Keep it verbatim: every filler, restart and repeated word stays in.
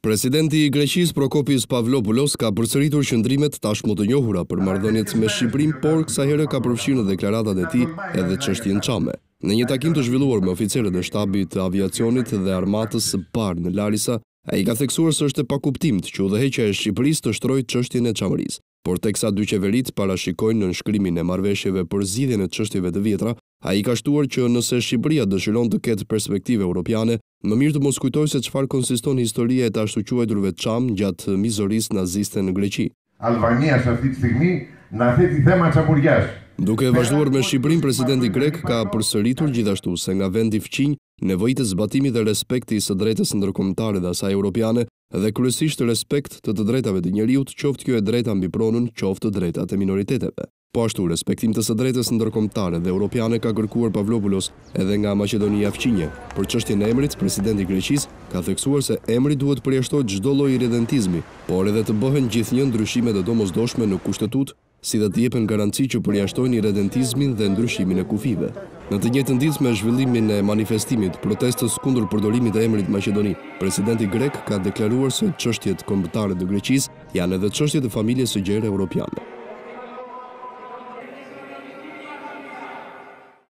Presidenti i Greqisë Prokopis Pavlopoulos ka përsëritur qëndrimet tashmë të njohura për marrëdhëniet me Shqipërinë, por kësaj here ka përfshirë në deklaratat e tij edhe çështjen Çame. Në një takim të zhvilluar me oficerët e shtabit të aviacionit dhe armatës së parë në Larisa, ai ka theksuar se është e pakuptimt që udhëheqja e Shqipërisë të shtrojë çështjen e Çamërisë. Por teksa dy qeveritë parashikojnë në nënshkrimin e marrëveshjeve për zgjidhjen e çështjeve të vjetra, ai ka shtuar që nëse Shqipëria dëshiron të ketë perspektive europiane, më mirë të mos kujtojë se çfarë konsiston historia e të ashtu quajturve Çam gjatë mizorisë naziste në Greqi. Albania σε αυτή τη στιγμή να θέτει θέμα τσαμουριάς. Duke vazhduar me Shqipërinë, presidenti grek ka përsëritur gjithashtu se nga vendi fqinj nevojë zbatimi dhe respekti së drejtës ndërkombëtare dhe asaj europiane dhe kryesisht respekt të të drejtave të njeriut, qoftë kjo e drejta mbi pronën, qoftë drejtat e minoriteteve. Po ashtu, respektim të së drejtës ndërkombëtare dhe europiane ka kërkuar Pavlopoulos edhe nga Maqedonia fqinje. Për çështjen e emrit, presidenti i Greqisë ka theksuar se emri duhet përjashtojë çdo lloj irredentizmi, por edhe të bëhen gjithnjë ndryshime të domosdoshme në kushtetut, si dhe të jepen garanci që përjashtojnë irredentizmin dhe ndryshimin e kufive. Në të njëjtën ditë me zhvillimin e manifestimit protestës kundër përdorimit të emrit Maqedoni, presidenti grek ka deklaruar se çështjet kombëtare të Greqisë janë edhe çështje të familjes së gjerë europiane.